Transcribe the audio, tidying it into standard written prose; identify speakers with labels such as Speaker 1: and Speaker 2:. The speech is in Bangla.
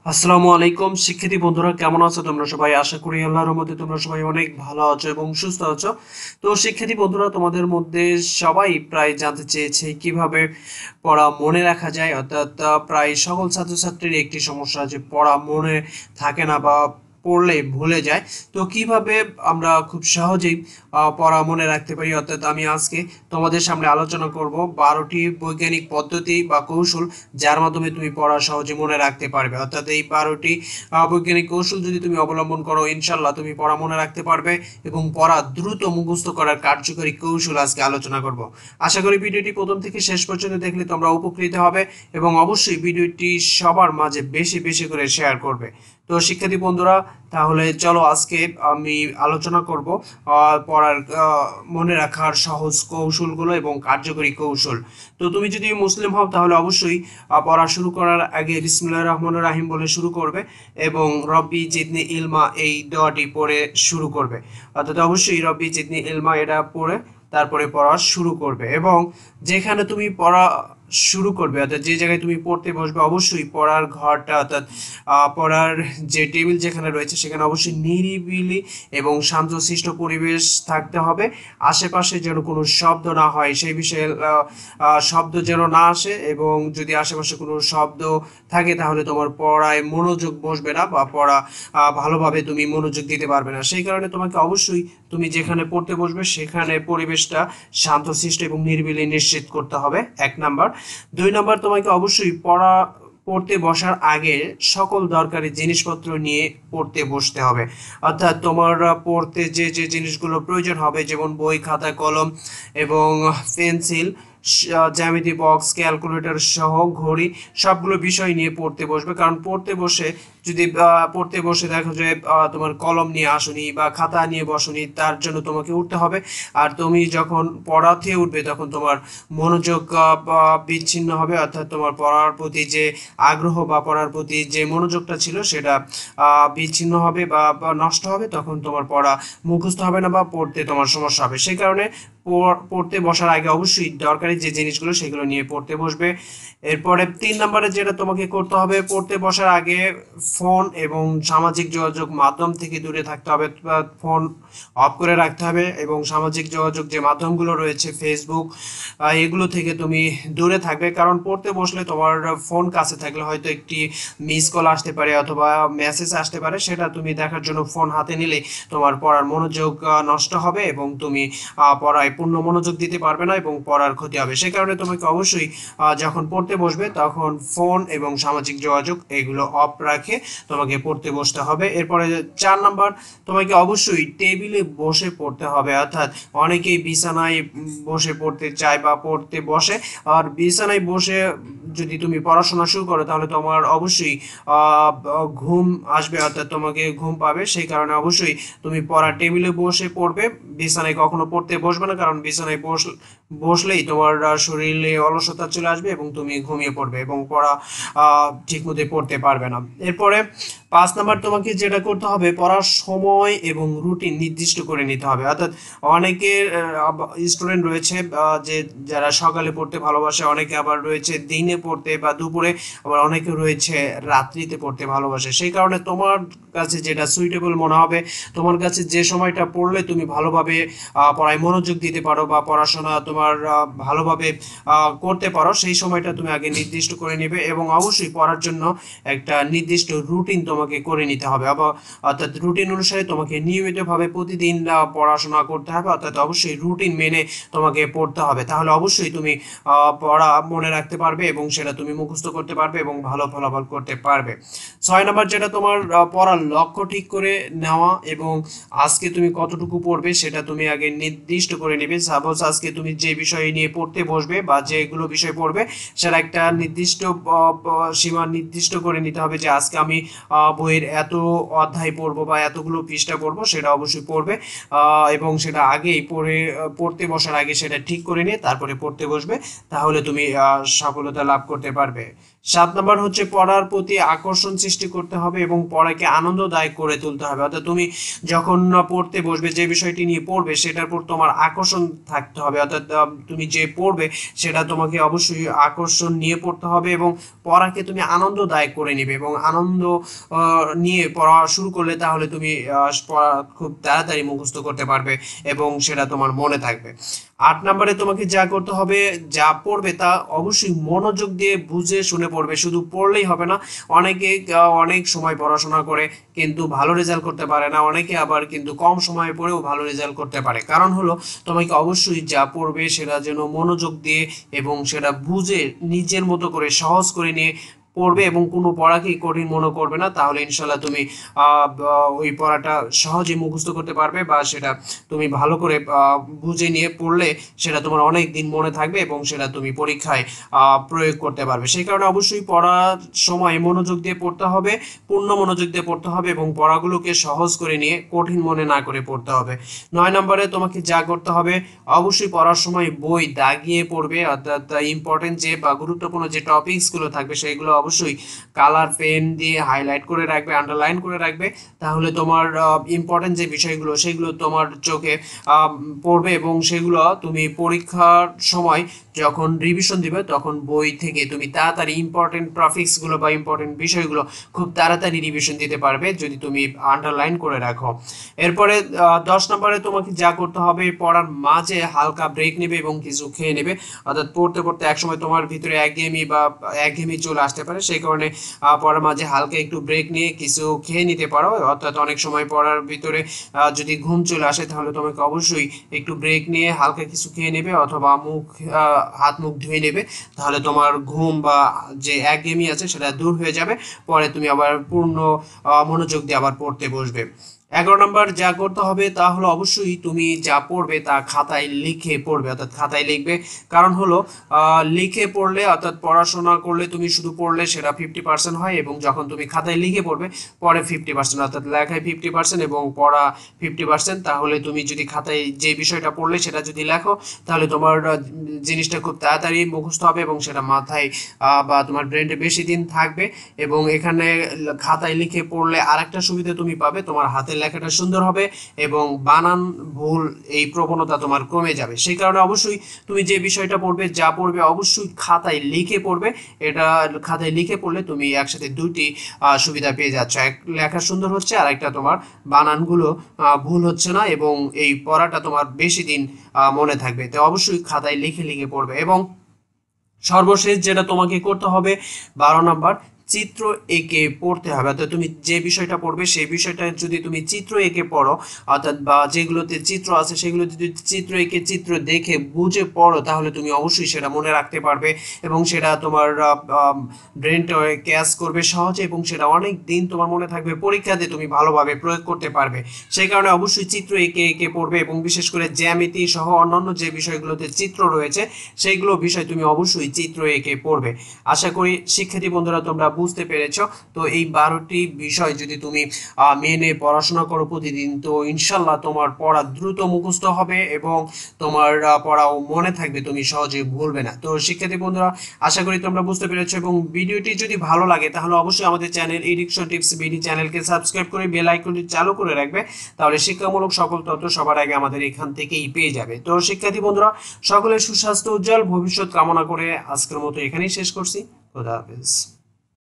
Speaker 1: আসসালামু আলাইকুম শিক্ষার্থী বন্ধুরা, কেমন আছো তোমরা সবাই? আশা করি আল্লাহর রহমতে তোমরা সবাই অনেক ভালো আছো এবং সুস্থ আছো। তো শিক্ষার্থী বন্ধুরা, তোমাদের মধ্যে সবাই প্রায় জানতে চেয়েছে কিভাবে পড়া মনে রাখা যায়। অর্থাৎ প্রায় সকল ছাত্রছাত্রীর একটি সমস্যা, যে পড়া মনে থাকে না বা পড়লে ভুলে যায়। তো কিভাবে আমরা খুব সহজেই পড়া মনে রাখতে পারি, অর্থাৎ আমি আজকে তোমাদের সামনে আলোচনা করব 12টি বৈজ্ঞানিক পদ্ধতি বা কৌশল, যার মাধ্যমে তুমি পড়া সহজে মনে রাখতে পারবে। অর্থাৎ এই 12টি বৈজ্ঞানিক কৌশল যদি তুমি অবলম্বন করো, ইনশাল্লাহ তুমি পড়া মনে রাখতে পারবে এবং পড়া দ্রুত মুখস্থ করার কার্যকরী কৌশল আজকে আলোচনা করব। আশা করি ভিডিওটি প্রথম থেকে শেষ পর্যন্ত দেখলে তোমরা উপকৃত হবে এবং অবশ্যই ভিডিওটি সবার মাঝে বেশি বেশি করে শেয়ার করবে। তো শিক্ষার্থী বন্ধুরা, তাহলে চলো আজকে আমি আলোচনা করব পড়ার মনে রাখার সহজ কৌশলগুলো এবং কার্যকরী কৌশল। তো তুমি যদি মুসলিম হও তাহলে অবশ্যই পড়া শুরু করার আগে বিসমিল্লাহির রহমানির রহিম বলে শুরু করবে এবং রব্বি জিদনি ইলমা এই দোয়াটি পড়ে শুরু করবে। অর্থাৎ অবশ্যই রব্বি জিদনি ইলমা এটা পড়ে তারপরে পড়া শুরু করবে এবং যেখানে তুমি পড়া শুরু করবে, অর্থাৎ যে জায়গায় তুমি পড়তে বসবে, অবশ্যই পড়ার ঘরটা অর্থাৎ পড়ার যে টেবিল যেখানে রয়েছে সেখানে অবশ্যই নিরিবিলি এবং শান্তশিষ্ট পরিবেশ থাকতে হবে। আশেপাশে যেন কোনো শব্দ না হয়, সেই বিষয়ে শব্দ যেন না আসে, এবং যদি আশেপাশে কোনো শব্দ থাকে তাহলে তোমার পড়ায় মনোযোগ বসবে না বা পড়া ভালোভাবে তুমি মনোযোগ দিতে পারবে না। সেই কারণে তোমাকে অবশ্যই তুমি যেখানে পড়তে বসবে সেখানে পরিবেশটা শান্তশিষ্ট এবং নিরিবিলি নিশ্চিত করতে হবে, 1 নাম্বার। 2 নাম্বার, তোমাকে অবশ্যই পড়তে বসার আগে সকল দরকারি জিনিসপত্র নিয়ে পড়তে বসতে হবে। অর্থাৎ তোমার পড়তে যে যে জিনিসগুলো প্রয়োজন হবে, যেমন বই, খাতা, কলম এবং পেন্সিল, জ্যামিতি বক্স, ক্যালকুলেটর সহ ঘড়ি, সবগুলো বিষয় নিয়ে পড়তে বসবে। কারণ পড়তে বসে দেখো যে তোমার কলম নিয়ে আসনি বা খাতা নিয়ে বসনি, তার জন্য তোমাকে উঠতে হবে। আর তুমি যখন পড়াতে উঠবে তখন তোমার মনোযোগ বিচ্ছিন্ন হবে, অর্থাৎ তোমার পড়ার প্রতি যে আগ্রহ বা পড়ার প্রতি যে মনোযোগটা ছিল সেটা বিচ্ছিন্ন হবে বা নষ্ট হবে। তখন তোমার পড়া মুখস্থ হবে না বা পড়তে তোমার সমস্যা হবে। সেই কারণে পড়তে বসার আগে অবশ্যই দরকারি যে জিনিসগুলো সেগুলো নিয়ে পড়তে বসবে। এরপরে 3 নম্বরে যেটা তোমাকে করতে হবে, পড়তে বসার আগে ফোন এবং সামাজিক যোগাযোগ মাধ্যম থেকে দূরে থাকতে হবে, ফোন অফ করে রাখতে হবে এবং সামাজিক যোগাযোগ যে মাধ্যমগুলো রয়েছে ফেসবুক, এগুলো থেকে তুমি দূরে থাকবে। কারণ পড়তে বসলে তোমার ফোন কাছে থাকলে হয়তো একটি মিস কল আসতে পারে অথবা মেসেজ আসতে পারে, সেটা তুমি দেখার জন্য ফোন হাতে নিলে তোমার পড়ার মনোযোগ নষ্ট হবে এবং তুমি পড়ায় পূর্ণ মনোযোগ দিতে পারবে না এবং পড়ার ক্ষতি হবে। সে কারণে তোমাকে অবশ্যই যখন পড়তে বসবে তখন ফোন এবং সামাজিক যোগাযোগ এগুলো অফ রাখে তোমাকে পড়তে বসতে হবে। এরপরে 4 নাম্বার, তোমাকে অবশ্যই টেবিলে বসে পড়তে হবে। অর্থাৎ অনেকেই বিছানায় বসে পড়তে চায় বা পড়তে বসে, আর বিছানায় বসে যদি তুমি পড়াশোনা শুরু করো তাহলে তোমার অবশ্যই ঘুম আসবে, অর্থাৎ তোমাকে ঘুম পাবে। সেই কারণে অবশ্যই তুমি পড়ার টেবিলে বসে পড়বে, বিছানায় কখনো পড়তে বসবে না। কারণ বিছানায় বসলেই তোমার শরীরে অলসতা চলে আসবে এবং তুমি ঘুমিয়ে পড়বে এবং পড়া ঠিক মতো পড়তে পারবে না। এরপরে 5 নাম্বার, তোমাকে যেটা করতে হবে, পড়ার সময় এবং রুটিন নির্দিষ্ট করে নিতে হবে। অর্থাৎ অনেকের স্টুডেন্ট রয়েছে যে যারা সকালে পড়তে ভালোবাসে, অনেকে আবার রয়েছে দিনে পড়তে বা দুপুরে, আবার অনেকে রয়েছে রাত্রিতে পড়তে ভালোবাসে। সেই কারণে তোমার কাছে যেটা সুইটেবল মনে হবে, তোমার কাছে যে সময়টা পড়লে তুমি ভালোভাবে পড়ায় মনোযোগ দিতে পারো বা পড়াশোনা তোমার ভালোভাবে করতে পারো, সেই সময়টা তুমি আগে নির্দিষ্ট করে নেবে এবং অবশ্যই পড়ার জন্য একটা নির্দিষ্ট রুটিন তোমাকে করে নিতে হবে। অর্থাৎ রুটিন অনুসারে তোমাকে নিয়মিতভাবে প্রতিদিন পড়াশোনা করতে হবে। অর্থাৎ অবশ্যই রুটিন মেনে তোমাকে পড়তে হবে, তাহলে অবশ্যই তুমি পড়া মনে রাখতে পারবে এবং সেটা তুমি মুখস্থ করতে পারবে এবং ভালো ফলাফল করতে পারবে। 6 নাম্বার, যেটা তোমার পড়ার লক্ষ্য ঠিক করে নেওয়া এবং আজকে তুমি কতটুকু পড়বে সেটা তুমি আগে নির্দিষ্ট করে নেবে। সাপোজ আজকে তুমি যে বিষয় নিয়ে পড়তে বসবে বা যেগুলো বিষয় পড়বে সেটা একটা নির্দিষ্ট সীমা নির্দিষ্ট করে নিতে হবে, যে আজকে আমি বইয়ের এত অধ্যায় পড়বো বা এতগুলো পৃষ্ঠা পড়বো, সেটা অবশ্যই পড়বে এবং সেটা আগেই পড়তে বসার আগে সেটা ঠিক করে নিয়ে তারপরে পড়তে বসবে, তাহলে তুমি সফলতা লাভ করতে পারবে। 7 নাম্বার হচ্ছে পড়ার প্রতি আকর্ষণ সৃষ্টি করতে হবে এবং পড়াকে আনন্দদায়ক করে তুলতে হবে। অর্থাৎ তুমি যখন পড়তে বসবে, যে বিষয়টি নিয়ে পড়বে সেটার উপর তোমার আকর্ষণ থাকতে হবে। অর্থাৎ তুমি যে পড়বে সেটা তোমাকে অবশ্যই আকর্ষণ নিয়ে পড়তে হবে এবং পড়াকে তুমি আনন্দদায়ক করে নিবে এবং আনন্দ নিয়ে পড়া শুরু করলে তাহলে তুমি পড়া খুব তাড়াতাড়ি মুখস্থ করতে পারবে এবং সেটা তোমার মনে থাকবে। 8 নম্বরে তোমাকে যা করতে হবে, যা পড়বে তা অবশ্যই মনোযোগ দিয়ে বুঝে শুনে পড়বে। শুধু পড়লেই হবে না, অনেকে অনেক সময় পড়াশোনা করে কিন্তু ভালো রেজাল্ট করতে পারে না, অনেকে আবার কিন্তু কম সময়ে পড়েও ভালো রেজাল্ট করতে পারে। কারণ হলো তোমাকে অবশ্যই যা পড়বে সেটা যেন মনোযোগ দিয়ে এবং সেটা বুঝে নিজের মতো করে সহজ করে নিয়ে পড়বে এবং কোনো পড়াকেই কঠিন মনে করবে না। তাহলে ইনশাল্লাহ তুমি ওই পড়াটা সহজে মুখস্থ করতে পারবে বা সেটা তুমি ভালো করে বুঝে নিয়ে পড়লে সেটা তোমার অনেক দিন মনে থাকবে এবং সেটা তুমি পরীক্ষায় প্রয়োগ করতে পারবে। সেই কারণে অবশ্যই পড়ার সময় মনোযোগ দিয়ে পড়তে হবে, পূর্ণ মনোযোগ দিয়ে পড়তে হবে এবং পড়াগুলোকে সহজ করে নিয়ে কঠিন মনে না করে পড়তে হবে। 9 নম্বরে তোমাকে যা করতে হবে, অবশ্যই পড়ার সময় বই দাগিয়ে পড়বে। অর্থাৎ ইম্পর্টেন্ট যে বা গুরুত্বপূর্ণ যে টপিকসগুলো থাকবে সেগুলো অবশ্যই কালার পেন দিয়ে হাইলাইট করে রাখবে, আন্ডারলাইন করে রাখবে। তাহলে তোমার ইম্পর্টেন্ট যে বিষয়গুলো সেগুলো তোমার চোখে পড়বে এবং সেগুলো তুমি পরীক্ষার সময় যখন রিভিশন দিবে তখন বই থেকে তুমি তাড়াতাড়ি ইম্পর্টেন্ট টপিকসগুলো বা ইম্পর্টেন্ট বিষয়গুলো খুব তাড়াতাড়ি রিভিশন দিতে পারবে যদি তুমি আন্ডারলাইন করে রাখো। এরপরে 10 নম্বরে তোমাকে যা করতে হবে, পড়ার মাঝে হালকা ব্রেক নেবে এবং কিছু খেয়ে নেবে। অর্থাৎ পড়তে পড়তে একসময় তোমার ভিতরে একঘেয়েমি চলে আসতে পারে, সেই কারণে পড়ার মাঝে হালকা একটু ব্রেক নিয়ে কিছু খেয়ে নিতে পারো। অর্থাৎ অনেক সময় পড়ার ভিতরে যদি ঘুম চলে আসে তাহলে তোমাকে অবশ্যই একটু ব্রেক নিয়ে হালকা কিছু খেয়ে নেবে অথবা হাত মুখ ধুয়ে নেবে। তাহলে তোমার ঘুম বা যে একঘেয়েমি আছে সেটা দূর হয়ে যাবে, পরে তুমি আবার পূর্ণ মনোযোগ দিয়ে আবার পড়তে বসবে। 11 নম্বর যা করতে হবে তা হলো অবশ্যই তুমি যা পড়বে তা খাতায় লিখে পড়বে। অর্থাৎ খাতায় লিখবে, কারণ হলো লিখে পড়লে অর্থাৎ পড়াশোনা করলে তুমি শুধু পড়লে সেটা 50% হয় এবং যখন তুমি খাতায় লিখে পড়বে পরে 50%, অর্থাৎ লেখায় 50% এবং পড়া 50%। তাহলে তুমি যদি খাতায় যে বিষয়টা পড়লে সেটা যদি লেখো তাহলে তোমার জিনিসটা খুব তাড়াতাড়ি মুখস্থ হবে এবং সেটা মাথায় বা তোমার ব্রেনে বেশি দিন থাকবে। এবং এখানে খাতায় লিখে পড়লে আরেকটা সুবিধা তুমি পাবে, তোমার হাতের লেখাটা সুন্দর হবে এবং বানান ভুল এই প্রবণতা তোমার কমে যাবে। সেই কারণে অবশ্যই তুমি যে বিষয়টা পড়বে যা পড়বে অবশ্যই খাতায় লিখে পড়বে। এটা খাতায় লিখে পড়লে তুমি একসাথে দুইটি সুবিধা পেয়ে যাচ্ছ, এক লেখা সুন্দর হচ্ছে আর একটা তোমার বানানগুলো ভুল হচ্ছে না এবং এই পড়াটা তোমার বেশি দিন মনে থাকবে। তো অবশ্যই খাতায় লিখে লিখে পড়বে। এবং সর্বশেষ যেটা তোমাকে করতে হবে 12 নাম্বার, চিত্র এঁকে পড়তে হবে। অর্থাৎ তুমি যে বিষয়টা পড়বে সেই বিষয়টা যদি তুমি চিত্র এঁকে পড়ো, অর্থাৎ বা যেগুলোতে চিত্র আছে সেগুলো যদি চিত্র এঁকে চিত্র দেখে বুঝে পড়ো তাহলে তুমি অবশ্যই সেটা মনে রাখতে পারবে এবং সেটা তোমার ব্রেনটা ক্যাচ করবে সহজে এবং সেটা অনেক দিন তোমার মনে থাকবে, পরীক্ষাতে তুমি ভালোভাবে প্রয়োগ করতে পারবে। সেই কারণে অবশ্যই চিত্র এঁকে এঁকে পড়বে এবং বিশেষ করে জ্যামিতি সহ অন্যান্য যে বিষয়গুলোতে চিত্র রয়েছে সেইগুলো বিষয় তুমি অবশ্যই চিত্র এঁকে পড়বে। আশা করি শিক্ষার্থী বন্ধুরা তোমরা বুঝতে পেরেছো। তো এই 12টি বিষয় যদি তুমি মেনে পড়াশোনা করো প্রতিদিন, তো ইনশাল্লাহ তোমার পড়া দ্রুত মুখস্থ হবে এবং তোমার পড়াও মনে থাকবে, তুমি সহজে ভুলবে না। তো শিক্ষার্থী বন্ধুরা আশা করি তোমরা বুঝতে পেরেছো এবং ভিডিওটি যদি ভালো লাগে তাহলে অবশ্যই আমাদের চ্যানেল এডুকেশন টিপস বিডি চ্যানেলকে সাবস্ক্রাইব করে বেল আইকনটি চালু করে রাখবে, তাহলে শিক্ষামূলক সকল তথ্য সবার আগে আমাদের এখান থেকেই পেয়ে যাবে। তো শিক্ষার্থী বন্ধুরা সকলের সুস্বাস্থ্য উজ্জ্বল ভবিষ্যৎ কামনা করে আজকের মতো এখানেই শেষ করছি। খোদা হাফেজ।